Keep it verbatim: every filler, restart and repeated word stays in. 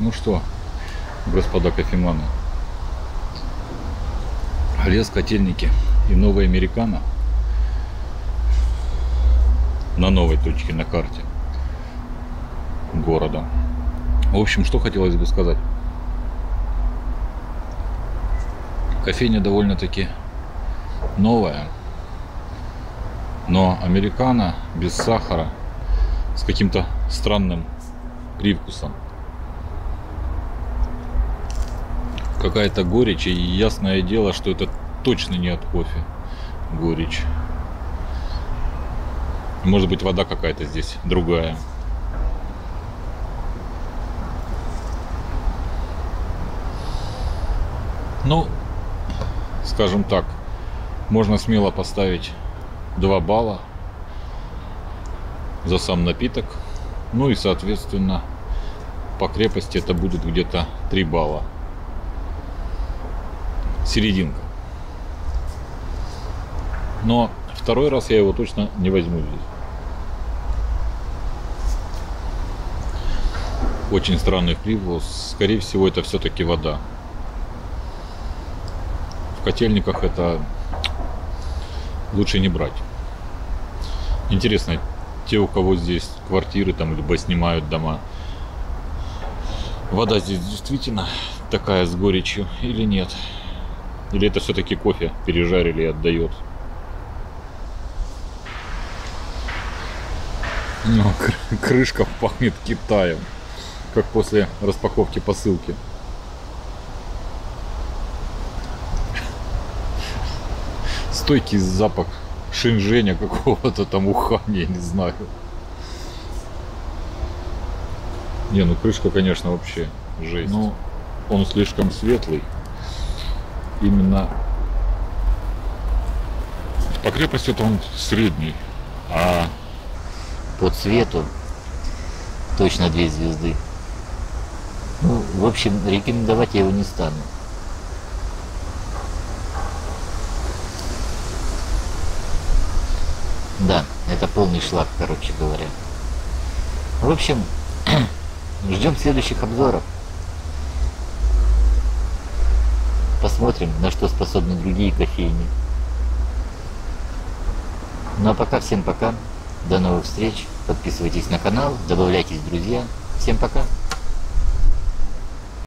Ну что, господа кофеманы, лес, котельники и новый американо на новой точке на карте города. В общем, что хотелось бы сказать. Кофейня довольно-таки новая, но американо без сахара с каким-то странным привкусом. Какая-то горечь, и ясное дело, что это точно не от кофе горечь. Может быть, вода какая-то здесь другая. Ну, скажем так, можно смело поставить два балла за сам напиток. Ну и, соответственно, по крепости это будет где-то три балла. Серединка. Но второй раз я его точно не возьму здесь. Очень странный привкус. Скорее всего, это все-таки вода. В котельниках это лучше не брать. Интересно, те, у кого здесь квартиры там либо снимают дома, вода здесь действительно такая с горечью или нет? Или это все-таки кофе пережарили и отдает? Ну, крышка пахнет Китаем, как после распаковки посылки. Стойкий запах Шэньчжэня какого-то там, Ухань, я не знаю. Не, ну крышка, конечно, вообще жесть. Ну, он слишком светлый. Именно по крепости-то он средний, а по цвету точно две звезды. Ну, в общем, рекомендовать я его не стану. Да, это полный шлак, короче говоря. В общем, ждем следующих обзоров. Посмотрим, на что способны другие кофейни. Ну а пока всем пока. До новых встреч. Подписывайтесь на канал, добавляйтесь в друзья. Всем пока.